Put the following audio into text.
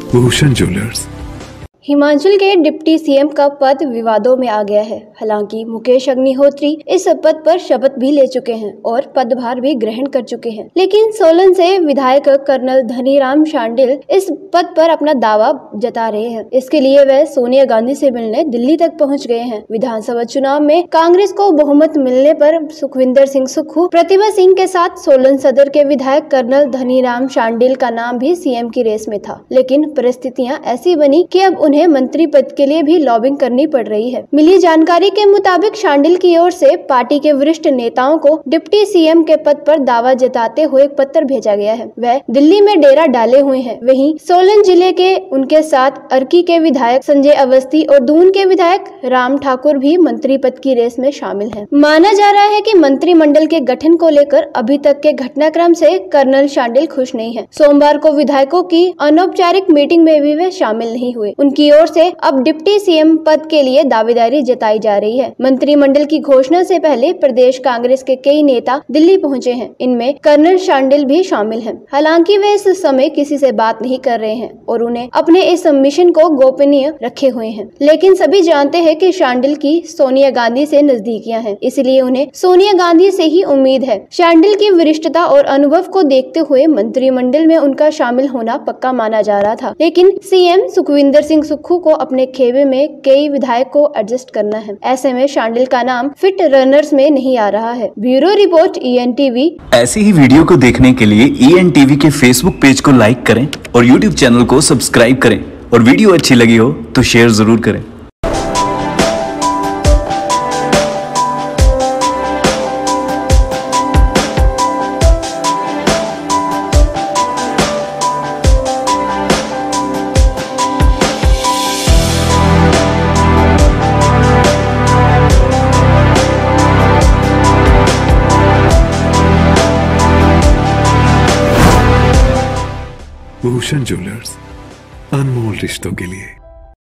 Bhushan jewellers. Himachal के deputy CM का पद विवादों में आ गया है। हालांकि मुकेश अग्निहोत्री इस पद पर शपथ भी ले चुके हैं और पदभार भी ग्रहण कर चुके हैं, लेकिन सोलन से विधायक कर्नल धनीराम शांडिल इस पद पर अपना दावा जता रहे हैं। इसके लिए वह सोनिया गांधी से मिलने दिल्ली तक पहुंच गए हैं। विधानसभा चुनाव में कांग्रेस को बहुमत मिलने पर सुखविंदर सिंह सुक्खू, प्रतिभा सिंह के साथ सोलन सदर के विधायक कर्नल धनीराम शांडिल का नाम भी सीएम की रेस में था, लेकिन परिस्थितियां ऐसी बनी कि अब उन्हें मंत्री पद के लिए भी लॉबिंग करनी पड़ रही है। मिली जानकारी के मुताबिक शांडिल की ओर से पार्टी के वरिष्ठ नेताओं को डिप्टी सीएम के पद पर दावा जताते हुए एक पत्र भेजा गया है। वह दिल्ली में डेरा डाले हुए हैं। वहीं सोलन जिले के उनके साथ अर्की के विधायक संजय अवस्थी और दून के विधायक राम ठाकुर भी मंत्री पद की रेस में शामिल हैं। माना जा रहा है कि मंत्रिमंडल के गठन को लेकर अभी तक के घटनाक्रम से कर्नल शांडिल खुश नहीं है। सोमवार को विधायकों की अनौपचारिक मीटिंग में भी वे शामिल नहीं हुए। उनकी ओर से अब डिप्टी सीएम पद के लिए दावेदारी जताई जा रही है। मंत्रिमंडल की घोषणा से पहले प्रदेश कांग्रेस के कई नेता दिल्ली पहुंचे हैं। इनमें कर्नल शांडिल भी शामिल हैं। हालांकि वे इस समय किसी से बात नहीं कर रहे हैं और उन्हें अपने इस मिशन को गोपनीय रखे हुए हैं, लेकिन सभी जानते हैं कि शांडिल की सोनिया गांधी से नजदीकियां हैं, इसलिए उन्हें सोनिया गांधी से ही उम्मीद है। शांडिल की वरिष्ठता और अनुभव को देखते हुए मंत्रिमंडल में उनका शामिल होना पक्का माना जा रहा था, लेकिन सीएम सुखविंदर सिंह सुक्खू को अपने खेमे में कई विधायक को एडजस्ट करना है। ऐसे में शांडिल का नाम फिट रनर्स में नहीं आ रहा है। Bureau report ENTV। ऐसी ही वीडियो को देखने के लिए ENTV के फेसबुक पेज को लाइक करें और YouTube चैनल को सब्सक्राइब करें, और वीडियो अच्छी लगी हो तो शेयर जरूर करें। भूषण ज्वेलर्स, अनमोल रिश्तों के लिए।